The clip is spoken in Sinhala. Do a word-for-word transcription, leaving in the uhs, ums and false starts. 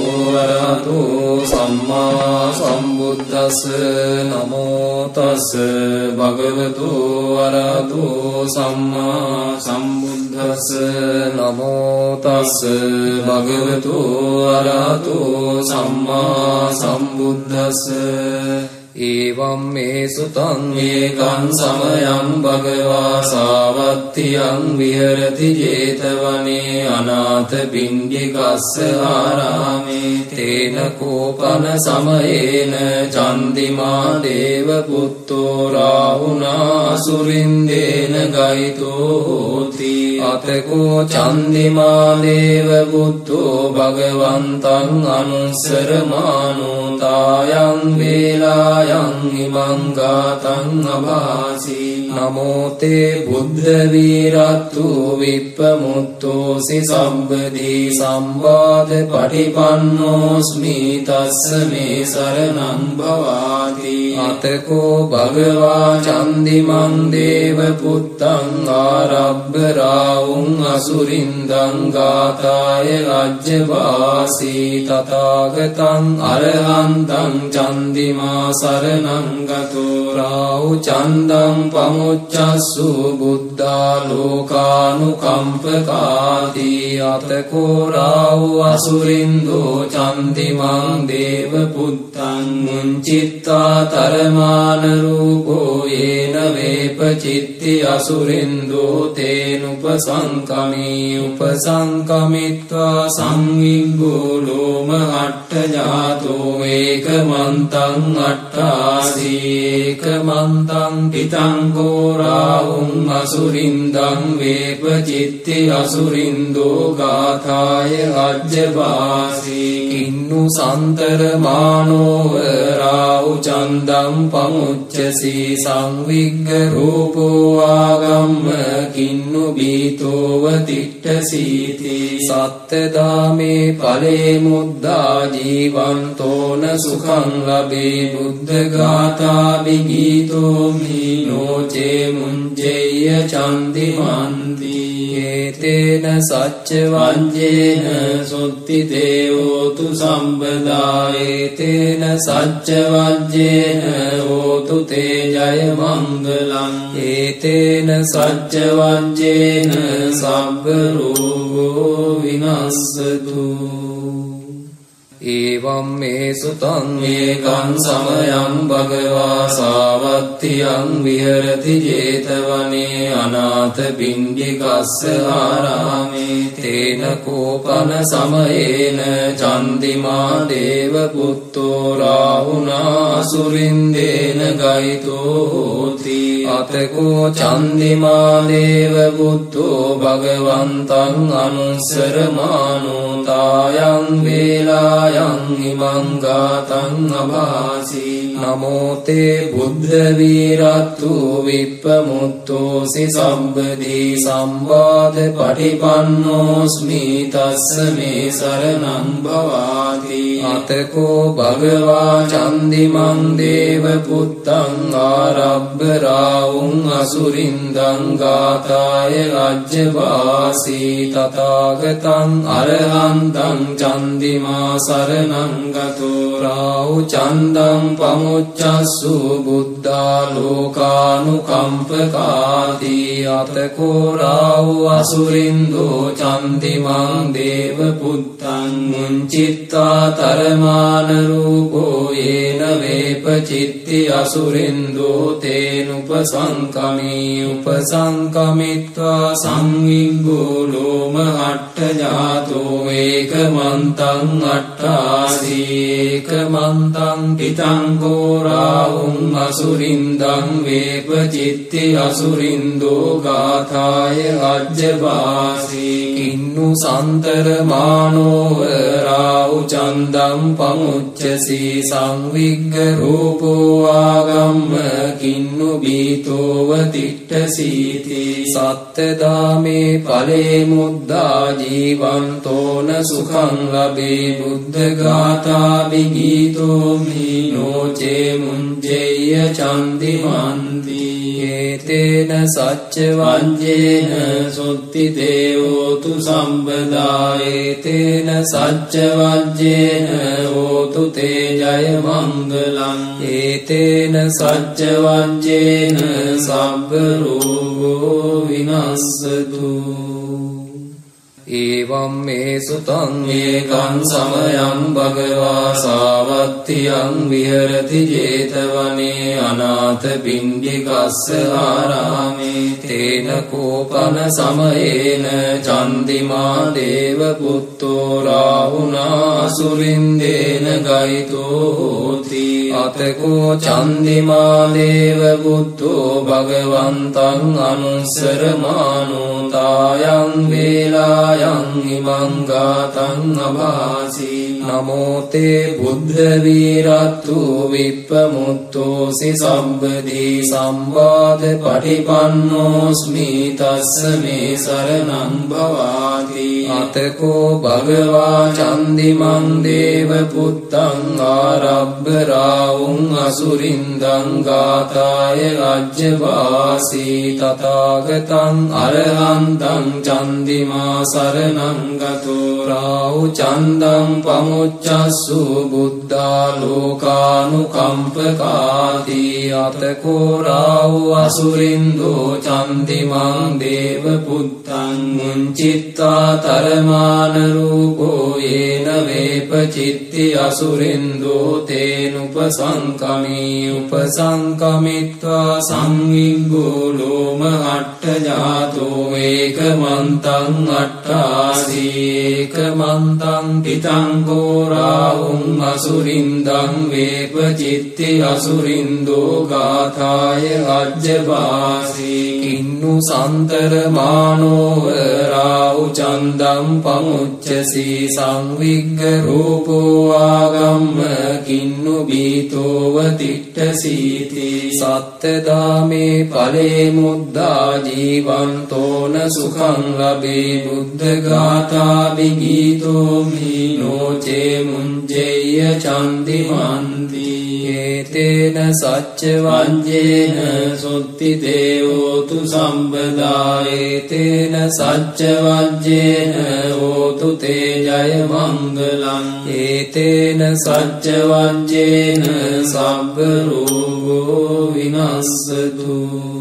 අරහතු සම්මා සම්බුද්දස්ස නමෝ තස් භගවතු අරහතු සම්මා සම්බුද්දස්ස නමෝ තස් භගවතු අරහතු සම්මා සම්බුද්දස්ස එවං මේ සුතං ඒකං සමයං භගවා සාවත්තියං විහෙරති 제තවනේ අනාථ පිණ්ඩිකස්ස ආරාමේ තේන කෝපන සමයේන චන්දිමා දේව පුත්තෝ රාහුනා සුරින්දේන ගයිතෝ හෝති අතකෝ චන්දිමා දේව පුත්තෝ භගවන්තං අනුස්සරමානෝ තායං වේලා යං ඉමං ගාතං අභාසී නමෝ තේ බුද්ධ වීරත්තු විප්පමුත්තෝසි සම්බදී සම්බාධ පටිපන්නෝස්මි තස්ස මේ සරණං භවාති අතකෝ භගවා චන්දිමං දේව පුත්තං ආරබ්බ රාවුං අසුරින්දං ගාතාය රජ්‍යවාසී තථාගතං අරහන්තං චන්දිමා සරණං ගතෝ රාහු චන්දං පමුච්චස්සු බුද්ධා ලෝකානුකම්පකාති අතකෝ රාහු අසුරින්දෝ චන්දිමං දේව පුත්තං මුංචිත්තා තරමාන රූපෝ යේන වේපචිත්ති අසුරින්දෝ තේනුපසංකමී උපසංකමිත්වා සංවිග්ගෝ ලෝම අට්ඨ ජාතෝ ඒකමන්තං අට්ඨාසීකමන්තං පිතං ගෝරාහුං අසුරින්දං වේපචිත්ති අසුරින්දෝ ගාථාය අජ්ජපාසී කින්නු සන්තරමානෝව රාහු චන්දං පමුච්චසී සංවිග්ග රූපෝ ආගම්ම කින්නු බීතෝව තිට්ඨසීති සත්තදාමේ ඵලේ මුද්දා ජීවන්තෝන සුඛං ලබේ බුද්ධ ගාථා විගීතෝ මීනෝචේ මුංජේය චන්දිමන්ති ඒතේන සච්ච වංජේන සොත්ති දේවෝතු සම්බදා ඒතේන සච්ච වංජේන හෝතු තේ ජය මංගලං ඒතේන සච්ච වංජේන සබ්බ රෝගෝ විනස්සතු එවං මේ සුතං ඒකං සමයං භගවා සාවත්තියං විහෙරති 제තවනේ අනාථ පිණ්ඩිකස්ස ආරාමේ තේන කෝපන සමයේන චන්දිමා දේව පුත්තෝ රාහුනා සුරින්දේන ගයිතෝ හෝති අතකෝ චන්දිමා දේව පුත්තෝ භගවන්තං අනුස්සරමානෝ තායං වේලා යං ඉමං ගාතං අභාසී නමෝ තේ බුද්ධ වීරත්තු විප්පමුත්තෝසි සම්බදී සම්බාධ පටිපන්නෝස්මි තස්ස මේ සරණං භවාති අතකෝ භගවා චන්දිමං දේව පුත්තං ආරබ්බ රාවුං අසුරින්දං ගාතාය රජ්‍යවාසී තථාගතං අරහන්තං චන්දිමා සරණං ගතෝ රාහු චන්දං පමුච්චස්සු බුද්ධා ලෝකානුකම්පකාති අතකෝ රාහු අසුරින්දෝ චන්දිමං දේව පුත්තං මුංචිත්තා තරමාන රූපෝ යේන වේපචිත්ති අසුරින්දෝ තේනුපසංකමී උපසංකමිත්වා සංවිග්ගෝ ලෝම අට්ඨ ජාතෝ ඒකමන්තං අට්ඨාසීකමන්තං පිතං ගෝරාහුං අසුරින්දං වේපචිත්ති අසුරින්දෝ ගාථාය අජ්ජපාසී කින්නු සන්තරමානෝව රාහු චන්දං චන්දං පමුච්චසි සංවිග්ග රූපෝ ආගම්ම කින්නු බීතෝව තිට්ඨසීති සත්තදාමේ ඵලේ මුද්දා ජීවන්තෝන සුඛං ලබේ බුද්ධ ගාථා විගීතෝ මීනෝචේ මුංජේය චන්දිමන්ති ඒතේන සච්ච වංජේන සුත්ති දේවෝතු සම්බදා ඒතේන සච්ච වංජේන හෝතු තේ ජය මංගලං ඒතේන සච්ච වංජේන සබ්බ රෝගෝ විනස්සතු එවං මේ සුතං ඒකං සමයං භගවා සාවත්තියං විහෙරති 제තවනේ අනාථ පිණ්ඩිකස්ස ආරාමේ තේන කෝපන සමයේන චන්දිමා දේව පුත්තෝ රාහුනා සුරින්දේන ගයිතෝ හෝති අතකෝ චන්දිමා දේව පුත්තෝ භගවන්තං අනුස්සරමානෝ තායං වේලා යං ඉමං ගාතං අභාසී නමෝ තේ බුද්ධ වීරත්තු විප්පමුත්තෝසි සම්බදී සම්වාද පටිපන්නෝස්මි තස්ස මේ සරණං භවාති අතකෝ භගවා චන්දිමං දේව පුත්තං ආරබ්බ රාවුං අසුරින්දං ගාතාය රජ්ජවාසී තථාගතං අරහන්තං චන්දිමා සරණං ගතෝ රාහු චන්දං පමුච්චස්සු බුද්ධා ලෝකානුකම්පකාති අතකෝ රාහු අසුරින්දෝ චන්දිමං දේව පුත්තං මුංචිත්තා තරමාන රූපෝ යේන වේපචිත්ති අසුරින්දෝ තේනුපසංකමී උපසංකමිත්වා සංවිග්ගෝ ලෝම අට්ඨ ජාතෝ ඒකමන්තං අට්ඨාසීකමන්තං තිතං කෝරාහුං අසුරින්දං වේපචිත්ති අසුරින්දෝ ගාථාය අජ්ජවාසී කින්නු සන්තර මානෝව රාහු චන්දං පමුච්චසි සංවිග්ග රූපෝ ආගම්ම කින්නු බීතෝව තිට්ඨසීති සත්තදාමේ ඵලේ මුද්දා ජීවන්තෝන සුඛං ලබේ බුද්ධ ගාථා විගීතෝ මීනෝචේ මුංජේය චන්දිමන්ති ඒතේන සච්ච වංජේන සුත්ති දේවෝතු සම්බදා ඒතේන සච්ච වංජේන හෝතු තේ ජය මංගලං ඒතේන සච්ච වංජේන සබ්බ රෝගෝ විනස්සතු